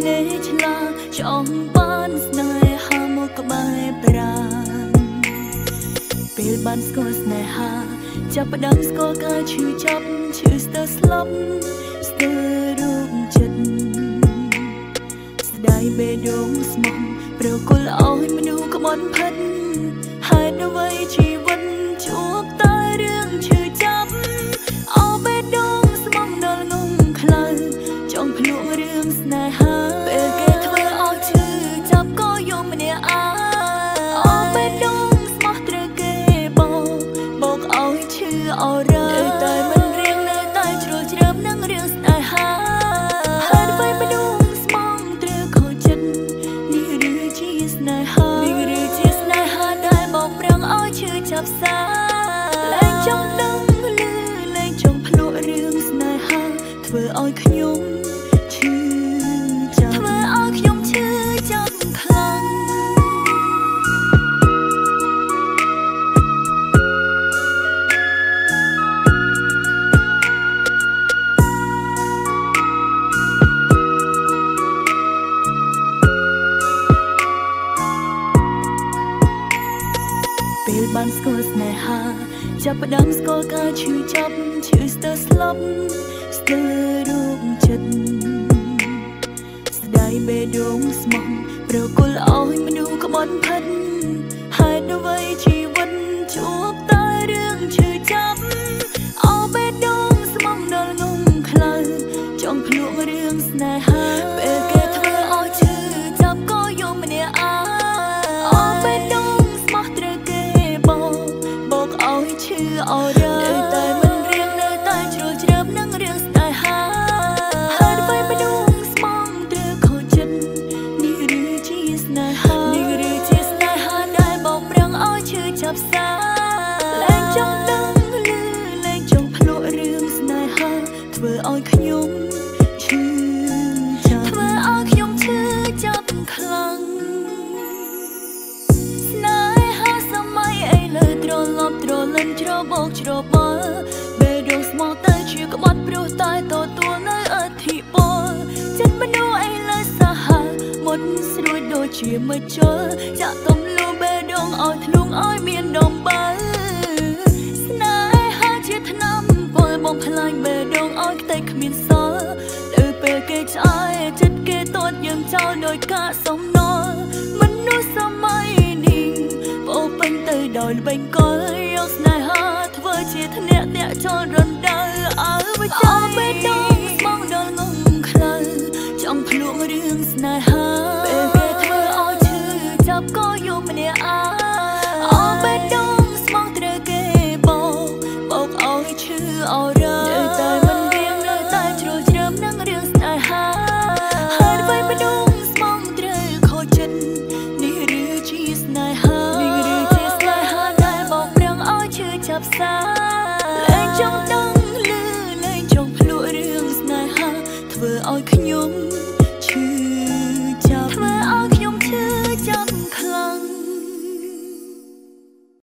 លេឆ្លាចង់បានស្នេហាមកក្បែរប្រាណពេលបានស្គាល់ស្នេហាចាប់ផ្ដើមស្គាល់ការឈឺចាប់ឈឺស្ទើរស្លាប់ស្ទើររូបចិត្តស្ដាយបេះដូងស្មោះប្រគល់ឲ្យមនុស្សក្បន់ផិតហេតុអ្វីជីវិតជួបតែរឿងឈឺចាប់អោបេះដូងស្មោះដល់ងងខ្លៅចង់ភ្លក់រឿងស្នេហាពេលគេធ្វើឲ្យឈឺចាប់ក៏យំម្នាក់អោបេះដូងស្មោះត្រូវគេបោកឲ្យឈឺអរ៉ាតែមិនរៀងនៅតែជ្រុលជ្រើមនឹងរឿងស្នេហាហើយអ្វីបេះដូងស្មោះត្រូវខូចចិត្តនេះឬជាស្នេហានេះឬជាស្នេហាដែលបងប្រាំងឲ្យឈឺចាប់សាលែងចង់ដឹងឮលែងចង់ភ្លក់រឿងស្នេហាធ្វើឲ្យខ្ញុំឈឺចាប់ធ្វើឲ្យខ្ញុំឈឺចាប់ខ្លាំងពេលបានស្គាល់ស្នេហាចាប់ផ្ដើមស្គាល់ការឈឺចាប់ឈឺស្ទើរស្លាប់ស្ទើររូបចិត្តស្ដាយបេះដូងស្មោះប្រគល់ឲ្យមនុស្សក្បន់ផិតហេតុអ្វីជីវិតជួបតែរឿងឈឺចាប់អោបេះដូងស្មោះដល់ងងខ្លៅចង់ភ្លក់រឿងស្នេហាពេលគេធ្វើឲ្យឈឺចាប់ក៏យំម្នាក់អោបេះដូងស្មោះត្រូវគេបោកឲ្យឈឺអរ៉ាតែមិនរៀងនៅតែជ្រុលជ្រើមនឹងរឿងស្នេហាហើយអ្វីបេះដូងស្មោះត្រូវខូចចិត្តនេះឬជាស្នេហានេះឬជាស្នេហាដែលបងប្រាំងឲ្យឈឺចាប់សាលែងចង់ដឹងឮលែងចង់ភ្លក់រឿងស្នេហាធ្វើឲ្យខ្ញុំឈឺចាប់ធ្វើឲ្យខ្ញុំឈឺចាប់ខ្លាំងស្នេហាសម័យអីលើត្រឡប់ត្រលឹងច្របោកច្របល់បេះដូងស្មោះទៅជាក្បត់ព្រោះតែទទួលនៅអធិពលចិត្តមនុស្សអីលើសាហាមុនស្រួយដូចជាមិនជល់ចាក់ទំលូបេះដូងឲ្យធ្លុងឲ្យមានដំបើស្នេហាជាថ្នាំពលបំផ្លាញបេះដូងឲ្យខ្ទេចគ្មានសល់ទៅពេលគេឆ្អើយចិត្តគេទាត់យើងចោលដោយការសំណល់មនុស្សសម័យនេះពោពេញទៅដោយល្បិចកលយកស្នេហាធ្វើជាធ្នាក់តាក់ចូលរំដៅអើវិច័យបេះដូងស្មោះដល់ងងខ្លៅចង់ភ្លក់រឿងស្នេហាពេលគេធ្វើឲ្យឈឺចាប់ក៏យំម្នាក់អោបេះដូងស្មោះត្រូវគេបោកឲ្យឈឺអរ៉ាតែមិនរៀងនៅតែជ្រុលជ្រើមនឹងរឿងស្នេហាហើយអ្វីបេះដូងស្មោះត្រូវខូចចិត្តនេះឬជាស្នេហានេះឬជាស្នេហាដែលបងប្រាំងឲ្យឈឺចាប់សាលែងចង់ដឹងឮលែងចង់ភ្លក់រឿងស្នេហាធ្វើឲ្យខ្ញុំ